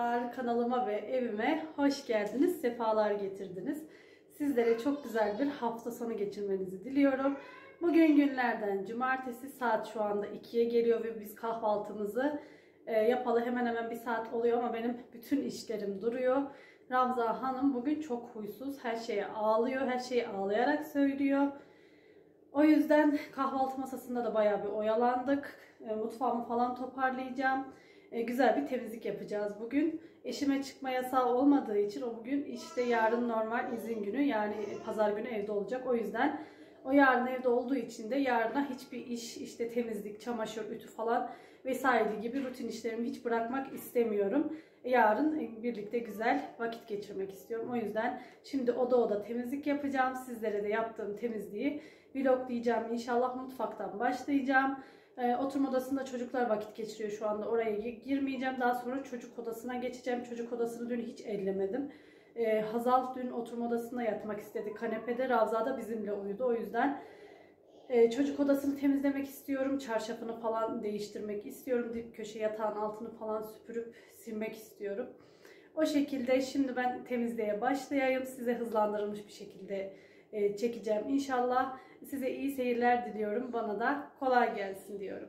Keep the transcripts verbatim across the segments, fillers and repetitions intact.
Merhabalar, kanalıma ve evime hoş geldiniz, sefalar getirdiniz. Sizlere çok güzel bir hafta sonu geçirmenizi diliyorum. Bugün günlerden cumartesi, saat şu anda ikiye geliyor ve biz kahvaltımızı e, yapalı hemen hemen bir saat oluyor ama benim bütün işlerim duruyor. Ravza Hanım bugün çok huysuz, her şeye ağlıyor, her şeyi ağlayarak söylüyor. O yüzden kahvaltı masasında da bayağı bir oyalandık. E, mutfağımı falan toparlayacağım. E, güzel bir temizlik yapacağız bugün. Eşime çıkma yasağı olmadığı için o bugün işte yarın normal izin günü, yani pazar günü evde olacak. O yüzden o yarın evde olduğu için de yarına hiçbir iş, işte temizlik, çamaşır, ütü falan vesaire gibi rutin işlerimi hiç bırakmak istemiyorum. Yarın birlikte güzel vakit geçirmek istiyorum. O yüzden şimdi oda oda temizlik yapacağım. Sizlere de yaptığım temizliği vloglayacağım. İnşallah mutfaktan başlayacağım. Ee, oturma odasında çocuklar vakit geçiriyor şu anda. Oraya girmeyeceğim. Daha sonra çocuk odasına geçeceğim. Çocuk odasını dün hiç ellemedim. Ee, Hazal dün oturma odasında yatmak istedi. Kanepede, Ravza da bizimle uyudu. O yüzden e, çocuk odasını temizlemek istiyorum. Çarşafını falan değiştirmek istiyorum. Dip köşe yatağın altını falan süpürüp silmek istiyorum. O şekilde şimdi ben temizliğe başlayayım. Size hızlandırılmış bir şekilde e, çekeceğim İnşallah. Size iyi seyirler diliyorum. Bana da kolay gelsin diyorum.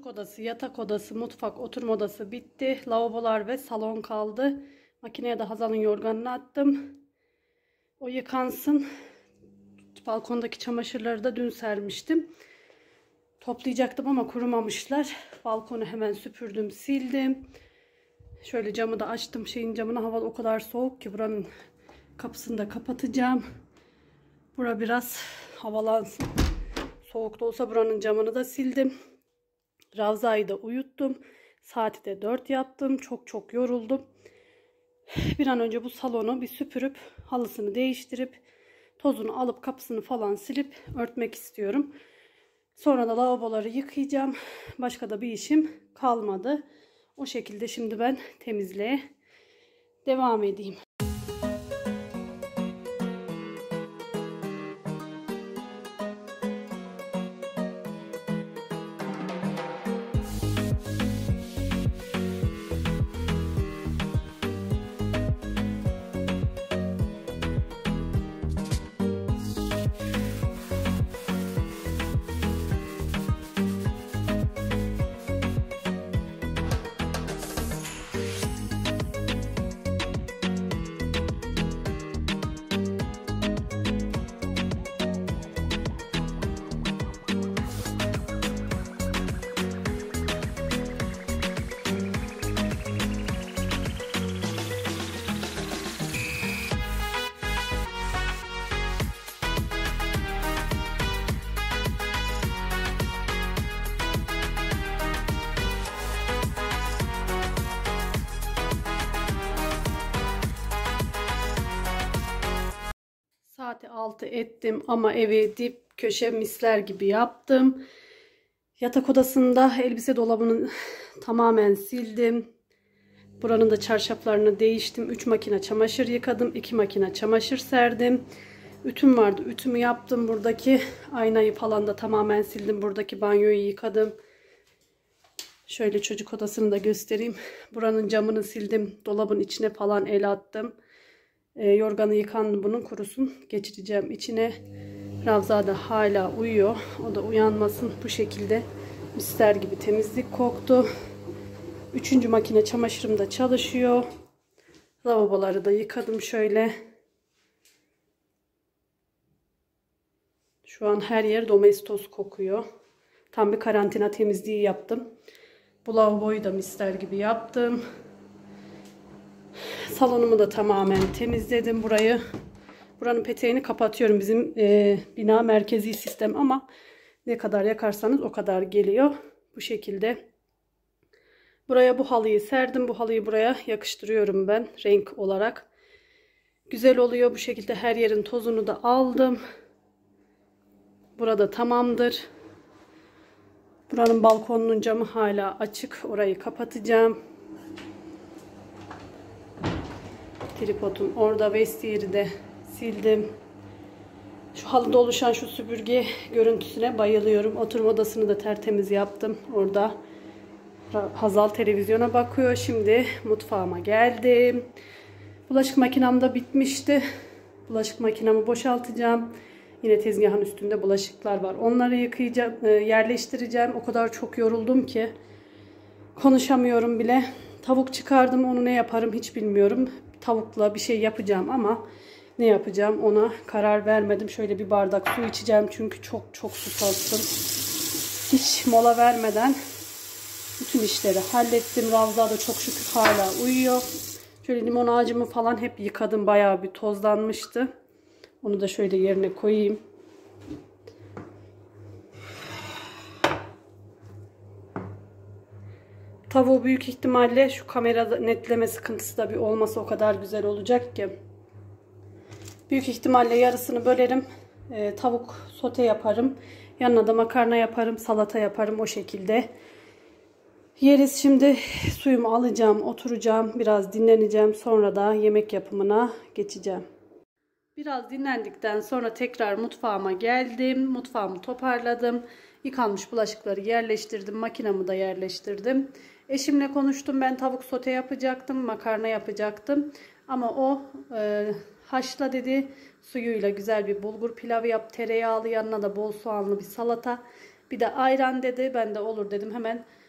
Çocuk odası, yatak odası, mutfak, oturma odası bitti. Lavabolar ve salon kaldı. Makineye de Hazal'ın yorganını attım. O yıkansın. Balkondaki çamaşırları da dün sermiştim. Toplayacaktım ama kurumamışlar. Balkonu hemen süpürdüm, sildim. Şöyle camı da açtım. Şeyin camına, hava o kadar soğuk ki buranın kapısını da kapatacağım. Bura biraz havalansın. Soğuk da olsa buranın camını da sildim. Ravza'yı da uyuttum. Saati de dört yaptım. Çok çok yoruldum. Bir an önce bu salonu bir süpürüp halısını değiştirip tozunu alıp kapısını falan silip örtmek istiyorum. Sonra da lavaboları yıkayacağım. Başka da bir işim kalmadı. O şekilde şimdi ben temizliğe devam edeyim. Saati altı ettim ama evi dip köşe misler gibi yaptım. Yatak odasında elbise dolabını tamamen sildim. Buranın da çarşaflarını değiştim. üç makine çamaşır yıkadım. iki makine çamaşır serdim. Ütüm vardı. Ütümü yaptım. Buradaki aynayı falan da tamamen sildim. Buradaki banyoyu yıkadım. Şöyle çocuk odasını da göstereyim. Buranın camını sildim. Dolabın içine falan el attım. E, yorganı yıkandı, bunun kurusun. Geçireceğim içine. Ravza da hala uyuyor. O da uyanmasın. Bu şekilde mister gibi temizlik koktu. Üçüncü makine çamaşırım da çalışıyor. Lavaboları da yıkadım şöyle. Şu an her yer domestos kokuyor. Tam bir karantina temizliği yaptım. Bu lavaboyu da mister gibi yaptım. Salonumu da tamamen temizledim burayı. Buranın peteğini kapatıyorum. Bizim e, bina merkezi sistem ama ne kadar yakarsanız o kadar geliyor. Bu şekilde. Buraya bu halıyı serdim. Bu halıyı buraya yakıştırıyorum ben renk olarak. Güzel oluyor. Bu şekilde her yerin tozunu da aldım. Burada tamamdır. Buranın balkonunun camı hala açık. Orayı kapatacağım. Tripodum orada, vestiyeri de sildim. Şu halıda oluşan şu süpürge görüntüsüne bayılıyorum. Oturma odasını da tertemiz yaptım. Orada Hazal televizyona bakıyor. Şimdi mutfağıma geldim. Bulaşık makinem de bitmişti. Bulaşık makinemi boşaltacağım. Yine tezgahın üstünde bulaşıklar var. Onları yıkayacağım, yerleştireceğim. O kadar çok yoruldum ki konuşamıyorum bile. Tavuk çıkardım. Onu ne yaparım hiç bilmiyorum. Tavukla bir şey yapacağım ama ne yapacağım ona karar vermedim. Şöyle bir bardak su içeceğim çünkü çok çok susadım. Hiç mola vermeden bütün işleri hallettim. Ravza da çok şükür hala uyuyor. Şöyle limon ağacımı falan hep yıkadım. Bayağı bir tozlanmıştı. Onu da şöyle yerine koyayım. Tavuğu büyük ihtimalle şu kamera netleme sıkıntısı da bir olmasa o kadar güzel olacak ki. Büyük ihtimalle yarısını bölerim. E, tavuk sote yaparım. Yanına da makarna yaparım. Salata yaparım o şekilde. Yeriz. Şimdi suyumu alacağım. Oturacağım. Biraz dinleneceğim. Sonra da yemek yapımına geçeceğim. Biraz dinlendikten sonra tekrar mutfağıma geldim. Mutfağımı toparladım. Yıkanmış bulaşıkları yerleştirdim. Makinamı da yerleştirdim. Eşimle konuştum. Ben tavuk sote yapacaktım. Makarna yapacaktım. Ama o e, haşla dedi. Suyuyla güzel bir bulgur pilavı yap. Tereyağlı, yanına da bol soğanlı bir salata. Bir de ayran dedi. Ben de olur dedim. Hemen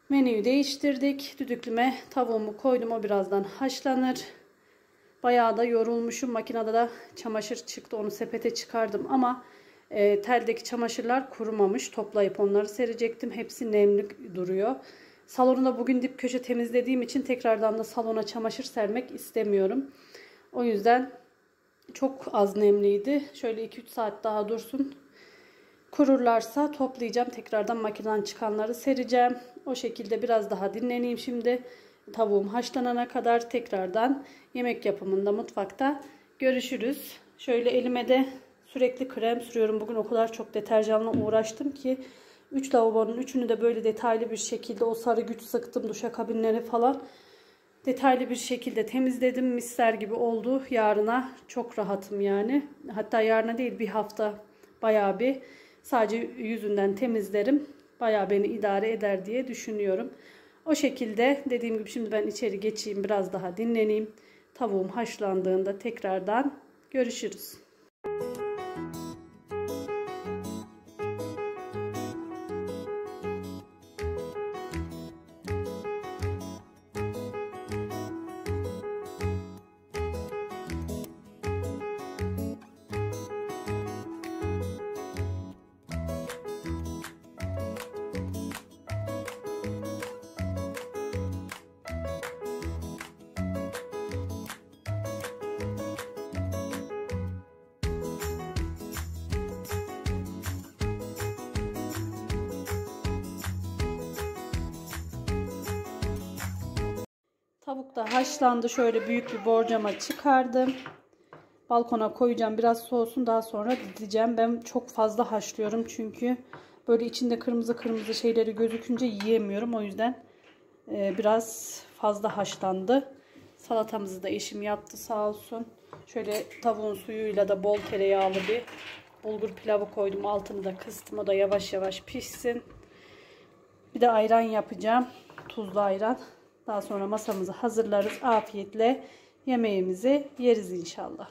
Menüyü değiştirdik. Düdüklüme tavuğumu koydum. O birazdan haşlanır. Bayağı da yorulmuşum. Makinede de çamaşır çıktı. Onu sepete çıkardım ama e, teldeki çamaşırlar kurumamış. Toplayıp onları serecektim. Hepsi nemli duruyor. Salonu da bugün dip köşe temizlediğim için tekrardan da salona çamaşır sermek istemiyorum. O yüzden çok az nemliydi. Şöyle iki üç saat daha dursun. Kururlarsa toplayacağım. Tekrardan makineden çıkanları sereceğim. O şekilde biraz daha dinleneyim şimdi. Tavuğum haşlanana kadar tekrardan yemek yapımında mutfakta görüşürüz. Şöyle elime de sürekli krem sürüyorum. Bugün o kadar çok deterjanla uğraştım ki üç lavabonun üçünü de böyle detaylı bir şekilde o sarı güç sıktım. Duşakabinleri falan detaylı bir şekilde temizledim. Misler gibi oldu. Yarına çok rahatım yani. Hatta yarına değil, bir hafta bayağı bir sadece yüzünden temizlerim. Bayağı beni idare eder diye düşünüyorum. O şekilde dediğim gibi şimdi ben içeri geçeyim, biraz daha dinleneyim. Tavuğum haşlandığında tekrardan görüşürüz. Tavuk da haşlandı. Şöyle büyük bir borcama çıkardım. Balkona koyacağım. Biraz soğusun, daha sonra dizeceğim. Ben çok fazla haşlıyorum çünkü böyle içinde kırmızı kırmızı şeyleri gözükünce yiyemiyorum. O yüzden biraz fazla haşlandı. Salatamızı da eşim yaptı sağ olsun. Şöyle tavuğun suyuyla da bol tereyağlı bir bulgur pilavı koydum. Altını da kıstım. O da yavaş yavaş pişsin. Bir de ayran yapacağım. Tuzlu ayran. Daha sonra masamızı hazırlarız. Afiyetle yemeğimizi yeriz inşallah.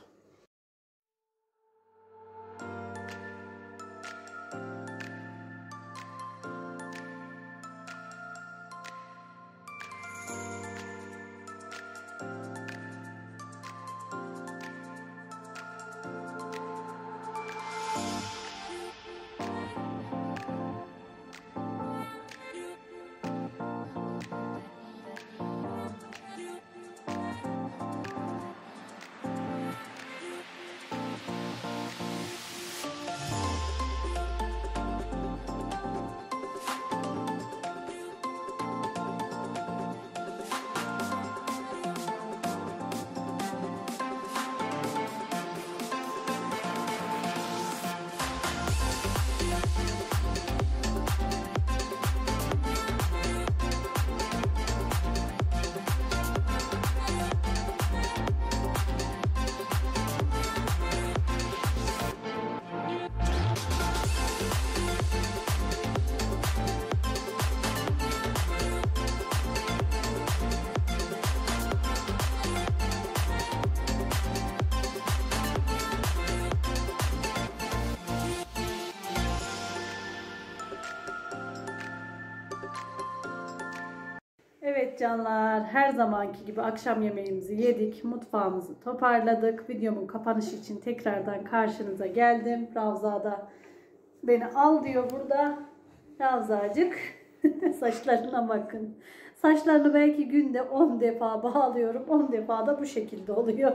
Evet canlar, her zamanki gibi akşam yemeğimizi yedik, mutfağımızı toparladık. Videomun kapanışı için tekrardan karşınıza geldim. Ravza da beni al diyor burada. Ravzacık, saçlarına bakın. Saçlarını belki günde on defa bağlıyorum, on defa da bu şekilde oluyor.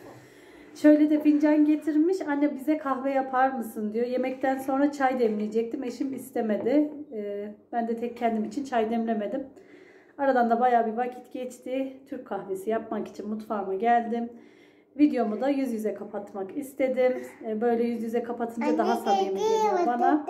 Şöyle de fincan getirmiş. Anne bize kahve yapar mısın diyor. Yemekten sonra çay demleyecektim. Eşim istemedi. Ee, ben de tek kendim için çay demlemedim. Aradan da bayağı bir vakit geçti. Türk kahvesi yapmak için mutfağıma geldim. Videomu da yüz yüze kapatmak istedim. Böyle yüz yüze kapatınca daha samimi geliyor bana.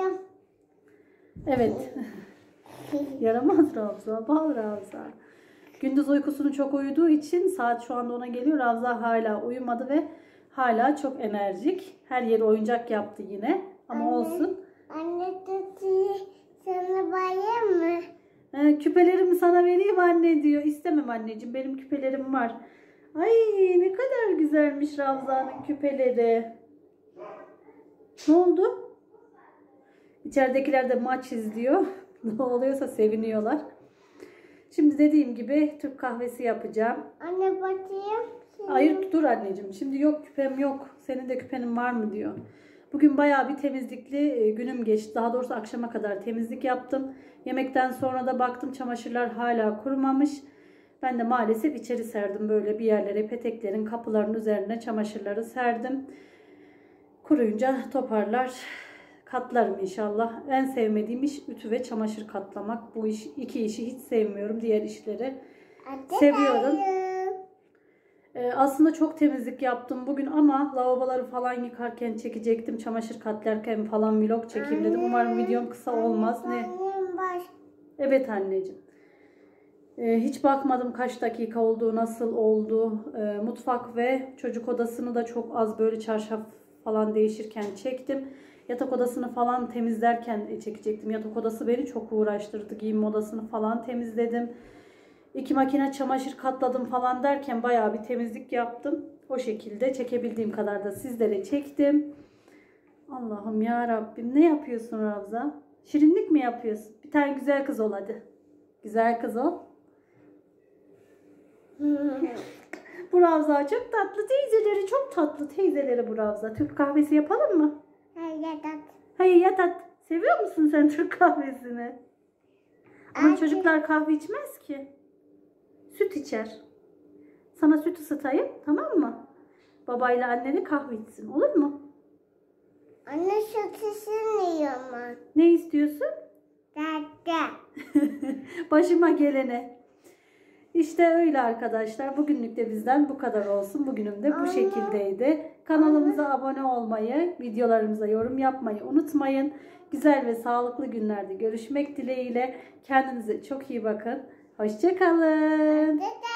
Evet. Yaramaz Ravza. Bal Ravza. Gündüz uykusunu çok uyuduğu için saat şu anda ona geliyor. Ravza hala uyumadı ve hala çok enerjik. Her yeri oyuncak yaptı yine. Ama anne, olsun. Anne tutuyor. Sana bayım mı? Ee, küpelerimi sana vereyim anne diyor. İstemem anneciğim, benim küpelerim var. Ay ne kadar güzelmiş Ravza'nın küpeleri. Ne oldu? İçeridekiler de maç izliyor. Ne oluyorsa seviniyorlar. Şimdi dediğim gibi Türk kahvesi yapacağım. Anne bakayım. Hayır dur anneciğim. Şimdi yok küpem yok. Senin de küpenin var mı diyor. Bugün bayağı bir temizlikli günüm geçti. Daha doğrusu akşama kadar temizlik yaptım. Yemekten sonra da baktım çamaşırlar hala kurumamış. Ben de maalesef içeri serdim. Böyle bir yerlere peteklerin kapıların üzerine çamaşırları serdim. Kuruyunca toparlar katlarım inşallah. En sevmediğim iş ütü ve çamaşır katlamak. Bu iş, iki işi hiç sevmiyorum. Diğer işleri Anne seviyorum. bayım. Ee, aslında çok temizlik yaptım bugün ama lavaboları falan yıkarken çekecektim. Çamaşır katlarken falan vlog çekeyim dedim. Umarım videom kısa olmaz. Ne? Annem baş. Evet anneciğim. Ee, hiç bakmadım kaç dakika olduğu, nasıl oldu. Ee, mutfak ve çocuk odasını da çok az böyle çarşaf falan değişirken çektim. Yatak odasını falan temizlerken çekecektim. Yatak odası beni çok uğraştırdı. Giyinme odasını falan temizledim. İki makine çamaşır katladım falan derken bayağı bir temizlik yaptım. O şekilde çekebildiğim kadar da sizlere çektim. Allah'ım ya Rabbim, ne yapıyorsun Ravza? Şirinlik mi yapıyorsun? Bir tane güzel kız ol hadi. Güzel kız ol. Bu Ravza çok tatlı. Teyzeleri çok tatlı. Teyzeleri bu Ravza. Türk kahvesi yapalım mı? Hayır tat. Hayır yatat. Seviyor musun sen Türk kahvesini? Ama Anne. çocuklar kahve içmez ki. Süt içer. Sana süt ısıtayım, tamam mı? Babayla annene kahve içsin, olur mu? Anne sütüsünü yiyor mu? Ne istiyorsun? Dede. Başıma gelene. İşte öyle arkadaşlar. Bugünlük de bizden bu kadar olsun. Bugünüm de bu Anne. şekildeydi. Kanalımıza abone olmayı, videolarımıza yorum yapmayı unutmayın. Güzel ve sağlıklı günlerde görüşmek dileğiyle. Kendinize çok iyi bakın. Hoşça kalın. Dede.